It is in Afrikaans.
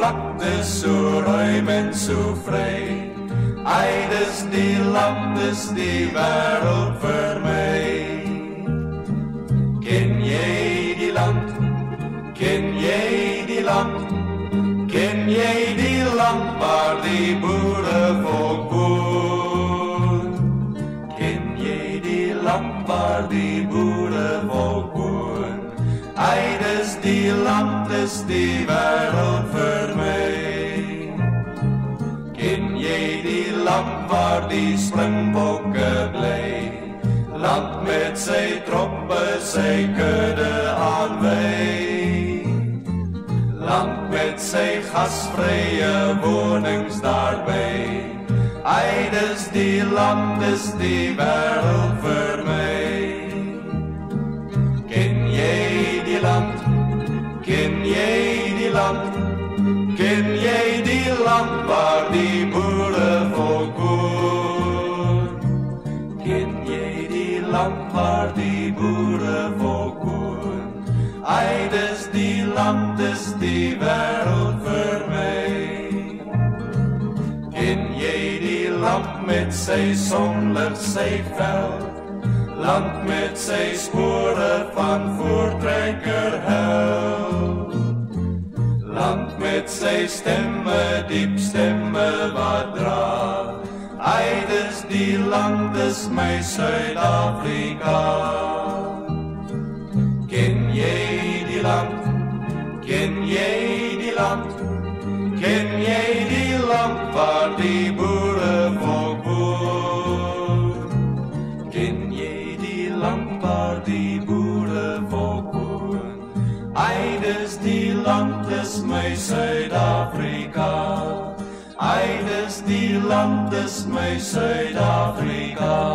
vlaktes so ruim en so vry. Ai, dis die land, dis die wêreld vir my. Ken jy die land? Ken jy die land? Ken jy die land waar die boerevolk woon? Ken jy die land waar die boerevolk woon? Ai, dis die land, dis die wêreld vir my. Ken jy die land waar die springbokke bly? Land met sy troppe, sy kudde aanwy. Land met sy gasvrye wonings daarby. Ai, dis die land, dis die wêreld vir my. Ken jy die land? Ken jy die land? Ken jy die land waar die boerevolk woon? Ken jy die land waar die boerevolk woon? Ai, dis die land, dis die wêreld vir my. Ken jy die land met sy sonlig, sy veld? Land met sy spore van voortrekker held? Land met sy stemme, diep stemme wat dra? Ai, dis die land, dis my Suid-Afrika. Ken jy die land? Ken jy die land? Ken jy die land waar die boerevolk woon? Ken jy die land waar die boerevolk woon? Ai, dis die land, dis my Suid-Afrika. Ai, dis die land, dis my Suid-Afrika.